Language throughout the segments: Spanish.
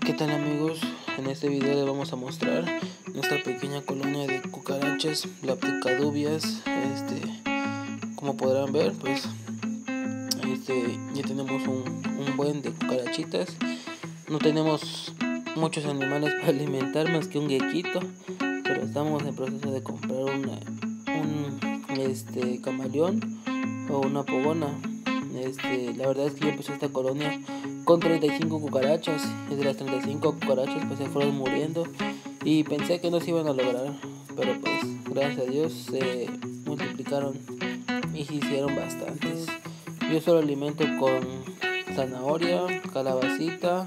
¿Qué tal, amigos? En este video les vamos a mostrar nuestra pequeña colonia de cucarachas Leptocadubias. Como podrán ver, pues ya tenemos un buen de cucarachitas. No tenemos muchos animales para alimentar más que un gequito, pero estamos en proceso de comprar un camaleón o una pogona. La verdad es que yo empecé esta colonia con 35 cucarachas, y de las 35 cucarachas pues se fueron muriendo y pensé que no se iban a lograr, pero pues gracias a Dios se multiplicaron y se hicieron bastantes. Yo solo alimento con zanahoria, calabacita,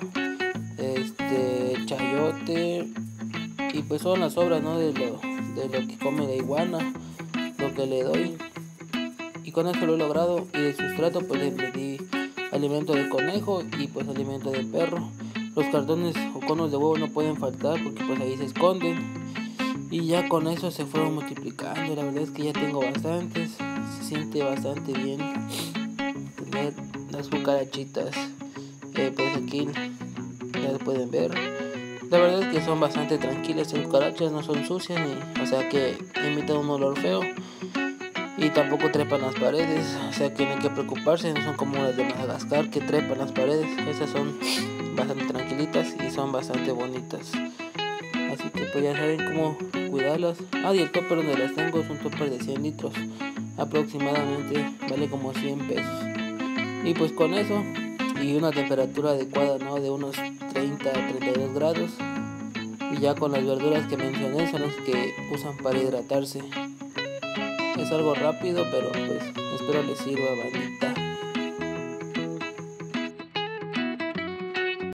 chayote, y pues son las sobras, ¿no? de lo que come la iguana, lo que le doy, y con eso lo he logrado. Y de sustrato pues le di alimento de conejo y pues alimento de perro. Los cartones o conos de huevo no pueden faltar porque pues ahí se esconden, y ya con eso se fueron multiplicando. La verdad es que ya tengo bastantes. Se siente bastante bien tener las cucarachitas. Pues aquí ya pueden ver. La verdad es que son bastante tranquilas. Las cucarachas no son sucias, o sea que emiten un olor feo, y tampoco trepan las paredes, o sea que no hay que preocuparse. No son como las de Madagascar que trepan las paredes. Esas son bastante tranquilitas y son bastante bonitas. Así que pues ya saben cómo cuidarlas. Y el topper donde las tengo es un topper de 100 litros aproximadamente, vale como 100 pesos. Y pues con eso y una temperatura adecuada, ¿no? De unos 30 a 32 grados. Y ya con las verduras que mencioné son las que usan para hidratarse. Es algo rápido, pero pues espero les sirva, bandita.